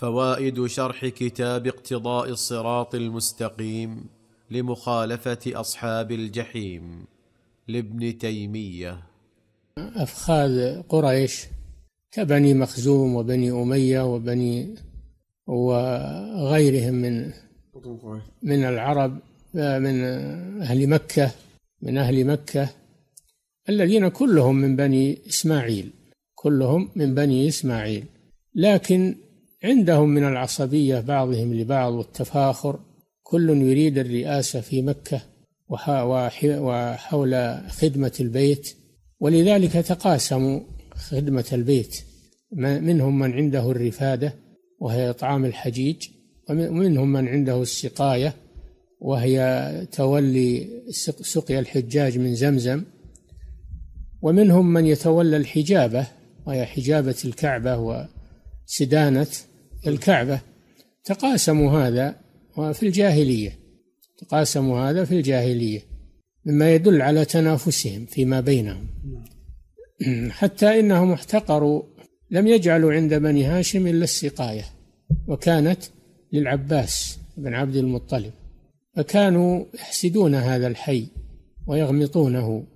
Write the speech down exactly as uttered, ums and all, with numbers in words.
فوائد شرح كتاب اقتضاء الصراط المستقيم لمخالفة أصحاب الجحيم لابن تيمية. أفخاذ قريش كبني مخزوم وبني أمية وبني وغيرهم من من العرب، من أهل مكة من أهل مكة الذين كلهم من بني إسماعيل كلهم من بني إسماعيل لكن عندهم من العصبية بعضهم لبعض والتفاخر، كل يريد الرئاسة في مكة وحول خدمة البيت، ولذلك تقاسموا خدمة البيت، منهم من عنده الرفادة وهي إطعام الحجيج، ومنهم من عنده السقاية وهي تولي سقيا الحجاج من زمزم، ومنهم من يتولى الحجابة وهي حجابة الكعبة وسدانة الكعبة. تقاسموا هذا في الجاهلية تقاسموا هذا في الجاهلية مما يدل على تنافسهم فيما بينهم، حتى إنهم احتقروا، لم يجعلوا عند بني هاشم إلا السقاية، وكانت للعباس بن عبد المطلب، فكانوا يحسدون هذا الحي ويغمطونه